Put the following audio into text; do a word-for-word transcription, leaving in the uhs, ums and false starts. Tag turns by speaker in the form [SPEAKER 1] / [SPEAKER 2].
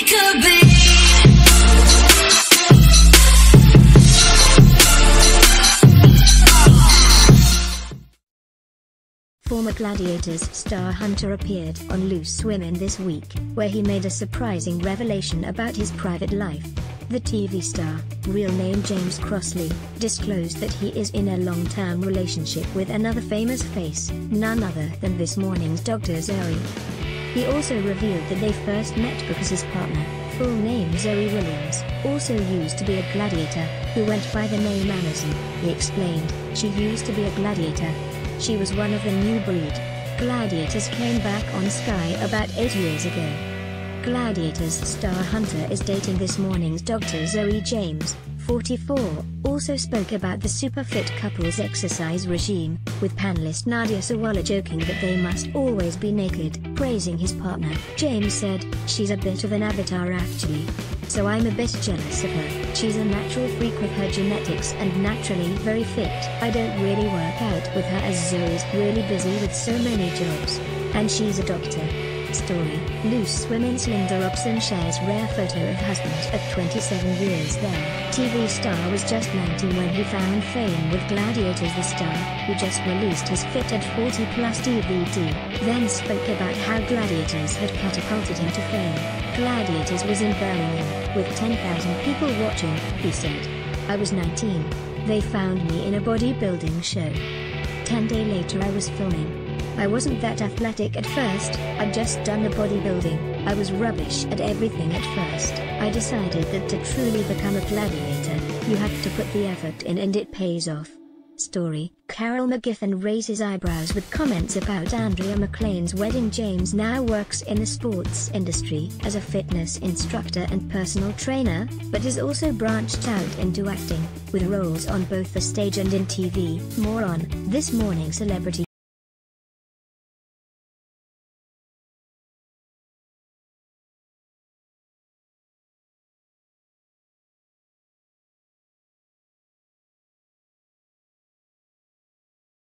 [SPEAKER 1] could be.
[SPEAKER 2] Former Gladiators star Hunter appeared on Loose Women this week, where he made a surprising revelation about his private life. The T V star, real name James Crossley, disclosed that he is in a long-term relationship with another famous face, none other than This Morning's Doctor Zoe. He also revealed that they first met because his partner, full name Zoe Williams, also used to be a gladiator, who went by the name Amazon. He explained, "She used to be a gladiator. She was one of the new breed. Gladiators came back on Sky about eight years ago." Gladiators star Hunter is dating This Morning's Doctor Zoe. James, forty-four, also spoke about the super fit couple's exercise regime, with panelist Nadia Sawalha joking that they must always be naked. Praising his partner, James said, "She's a bit of an avatar actually. So I'm a bit jealous of her. She's a natural freak with her genetics and naturally very fit. I don't really work out with her as Zoe's really busy with so many jobs. And she's a doctor." Story, Loose Women's Linda Robson shares rare photo of husband at twenty-seven years there. T V star was just nineteen when he found fame with Gladiators. The star, who just released his Fit at forty plus D V D, then spoke about how Gladiators had catapulted him to fame. Gladiators was in Birmingham, with ten thousand people watching, he said. "I was nineteen. They found me in a bodybuilding show. Ten days later I was filming. I wasn't that athletic at first, I'd just done the bodybuilding, I was rubbish at everything at first. I decided that to truly become a gladiator, you have to put the effort in and it pays off." Story, Carol McGiffin raises eyebrows with comments about Andrea McLean's wedding. James now works in the sports industry as a fitness instructor and personal trainer, but has also branched out into acting, with roles on both the stage and in T V. More on This Morning Celebrity